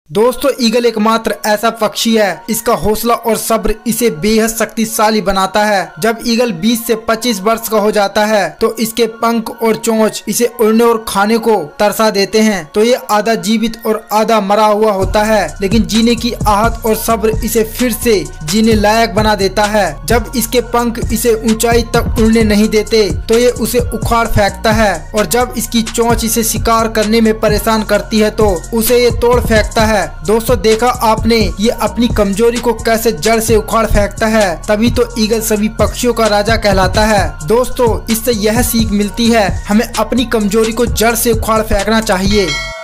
दोस्तों ईगल एकमात्र ऐसा पक्षी है, इसका हौसला और सब्र इसे बेहद शक्तिशाली बनाता है। जब ईगल 20 से 25 वर्ष का हो जाता है तो इसके पंख और चोंच इसे उड़ने और खाने को तरसा देते हैं। तो ये आधा जीवित और आधा मरा हुआ होता है, लेकिन जीने की आहट और सब्र इसे फिर से जीने लायक बना देता है। जब इसके पंख इसे ऊंचाई तक उड़ने नहीं देते तो ये उसे उखाड़ फेंकता है, और जब इसकी चोंच इसे शिकार करने में परेशान करती है तो उसे ये तोड़ फेंकता है। दोस्तों देखा आपने ये अपनी कमजोरी को कैसे जड़ से उखाड़ फेंकता है, तभी तो ईगल सभी पक्षियों का राजा कहलाता है। दोस्तों इससे यह सीख मिलती है, हमें अपनी कमजोरी को जड़ से उखाड़ फेंकना चाहिए।